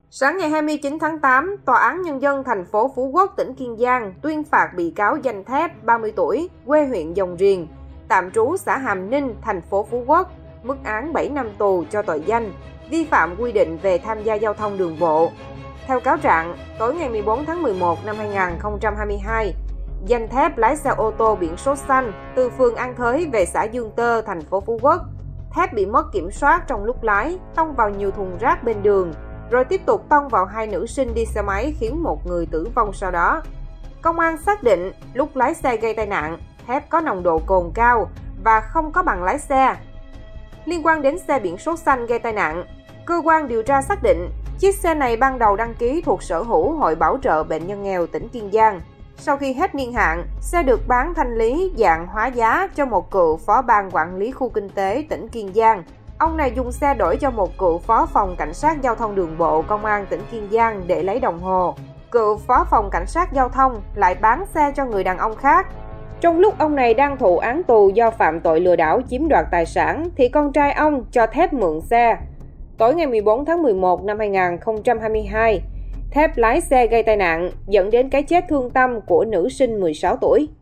Sáng ngày 29 tháng 8, Tòa án Nhân dân thành phố Phú Quốc, tỉnh Kiên Giang tuyên phạt bị cáo Danh Thép, 30 tuổi, quê huyện Dồng Riềng, tạm trú xã Hàm Ninh, thành phố Phú Quốc, mức án 7 năm tù cho tội danh vi phạm quy định về tham gia giao thông đường bộ. Theo cáo trạng, tối ngày 14 tháng 11 năm 2022, Danh Thép lái xe ô tô biển số xanh từ phường An Thới về xã Dương Tơ, thành phố Phú Quốc. Thép bị mất kiểm soát trong lúc lái, tông vào nhiều thùng rác bên đường, rồi tiếp tục tông vào hai nữ sinh đi xe máy khiến một người tử vong sau đó. Công an xác định lúc lái xe gây tai nạn, Thép có nồng độ cồn cao và không có bằng lái xe. Liên quan đến xe biển số xanh gây tai nạn, cơ quan điều tra xác định chiếc xe này ban đầu đăng ký thuộc sở hữu Hội Bảo trợ Bệnh nhân nghèo tỉnh Kiên Giang. Sau khi hết niên hạn, xe được bán thanh lý dạng hóa giá cho một cựu phó ban quản lý khu kinh tế tỉnh Kiên Giang. Ông này dùng xe đổi cho một cựu phó phòng cảnh sát giao thông đường bộ công an tỉnh Kiên Giang để lấy đồng hồ. Cựu phó phòng cảnh sát giao thông lại bán xe cho người đàn ông khác. Trong lúc ông này đang thụ án tù do phạm tội lừa đảo chiếm đoạt tài sản thì con trai ông cho Thép mượn xe. Tối ngày 14 tháng 11 năm 2022, Thép lái xe gây tai nạn dẫn đến cái chết thương tâm của nữ sinh 16 tuổi.